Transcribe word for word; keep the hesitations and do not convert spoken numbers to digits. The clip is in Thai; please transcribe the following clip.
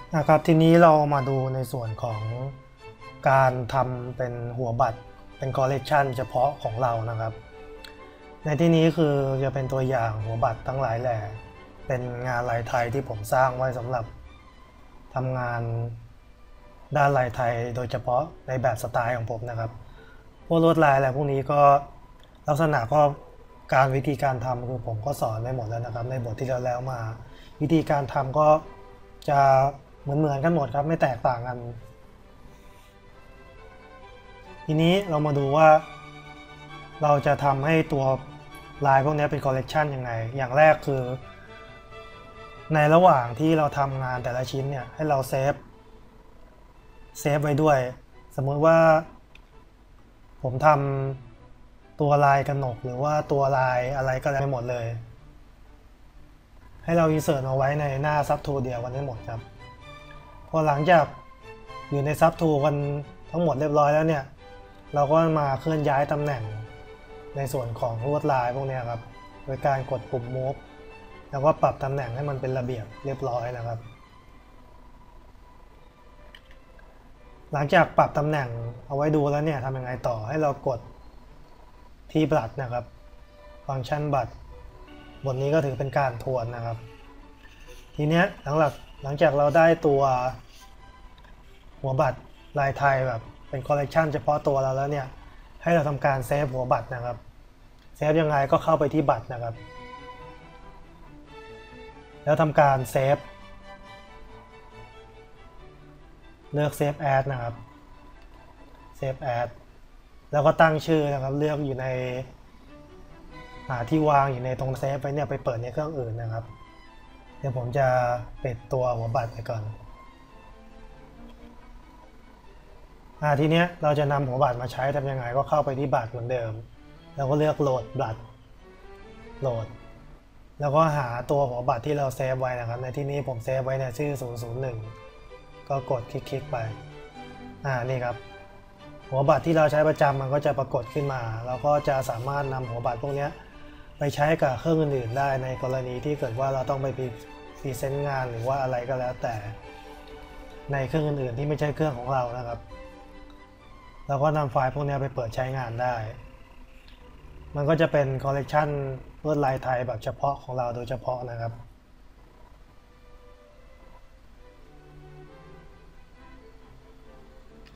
นะครับทีนี้เรามาดูในส่วนของการทำเป็นหัวบัตรเป็นคอลเลกชันเฉพาะของเรานะครับในที่นี้คือจะเป็นตัวอย่างหัวบัตรทั้งหลายแหล่เป็นงานลายไทยที่ผมสร้างไว้สำหรับทำงานด้านลายไทยโดยเฉพาะในแบบสไตล์ของผมนะครับพวกลวดลายอะไรพวกนี้ก็ลักษณะก็การวิธีการทำคือผมก็สอนไว้หมดแล้วนะครับในบทที่เราแล้วมาวิธีการทำก็จะเหมือนเหมือนกันหมดครับไม่แตกต่างกันทีนี้เรามาดูว่าเราจะทำให้ตัวลายพวกนี้เป็นคอลเลกชันยังไงอย่างแรกคือในระหว่างที่เราทำงานแต่ละชิ้นเนี่ยให้เราเซฟเซฟไว้ด้วยสมมติว่าผมทำตัวลายกระหนกหรือว่าตัวลายอะไรก็ได้หมดเลยให้เราอินเสิร์ตเอาไว้ในหน้าซับทูเดียวกันได้หมดครับพอหลังจากอยู่ในซับทูกันทั้งหมดเรียบร้อยแล้วเนี่ยเราก็มาเคลื่อนย้ายตำแหน่งในส่วนของลวดลายพวกนี้ครับโดยการกดปุ่ม Move แล้วก็ปรับตำแหน่งให้มันเป็นระเบียบเรียบร้อยนะครับหลังจากปรับตำแหน่งเอาไว้ดูแล้วเนี่ยทำยังไงต่อให้เรากดที่บัตรนะครับฟังก์ชันบัตรบทนี้ก็ถือเป็นการทวนนะครับทีนี้หลังจากหลังจากเราได้ตัวหัวบัตรลายไทยแบบเป็นคอลเลกชันเฉพาะตัวเราแล้วเนี่ยให้เราทำการเซฟหัวบัตรนะครับเซฟยังไงก็เข้าไปที่บัตรนะครับแล้วทำการเซฟเลือกเซฟแอดนะครับเซฟแอดแล้วก็ตั้งชื่อนะครับเลือกอยู่ในหาที่วางอยู่ในตรงเซฟไปเนี่ยไปเปิดในเครื่องอื่นนะครับเดี๋ยวผมจะปิดตัวหัวบัตรไปก่อนอ่าทีเนี้ยเราจะนำหัวบัตรมาใช้ทำยังไงก็เข้าไปที่บัตรเหมือนเดิมแล้วก็เลือกโหลดบัตรโหลดแล้วก็หาตัวหัวบัตรที่เราเซฟไว้นะครับในที่นี้ผมเซฟไว้ในชื่อศูนย์ ศูนย์ หนึ่งก็กดคลิกๆไปอ่านี่ครับหัวบัตรที่เราใช้ประจำมันก็จะปรากฏขึ้นมาเราก็จะสามารถนำหัวบัตรพวกนี้ไปใช้กับเครื่องอื่นๆได้ในกรณีที่เกิดว่าเราต้องไปพรีเซนต์งานหรือว่าอะไรก็แล้วแต่ในเครื่องอื่นๆที่ไม่ใช่เครื่องของเรานะครับเราก็นำไฟล์พวกนี้ไปเปิดใช้งานได้มันก็จะเป็นคอลเลกชันลวดลายไทยแบบเฉพาะของเราโดยเฉพาะนะครับ